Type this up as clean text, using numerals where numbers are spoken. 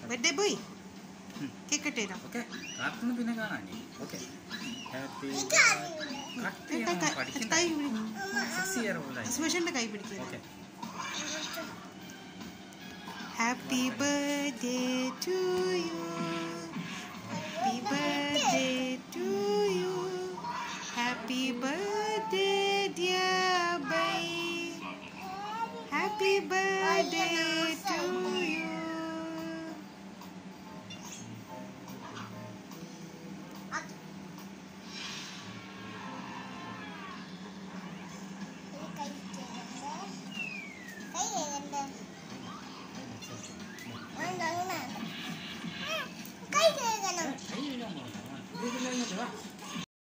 Birthday boy cake cut ചെയ്തോ. Okay cartoon പിന്നെ കാണാൻ. ഓക്കെ ഹാപ്പി സുമേഷന്റെ കൈ പിടിക്കുക. Okay happy birthday to you, happy birthday to you, happy birthday dear ബൈ, ഹാപ്പി ബർത്ത്ഡേ ടു യു.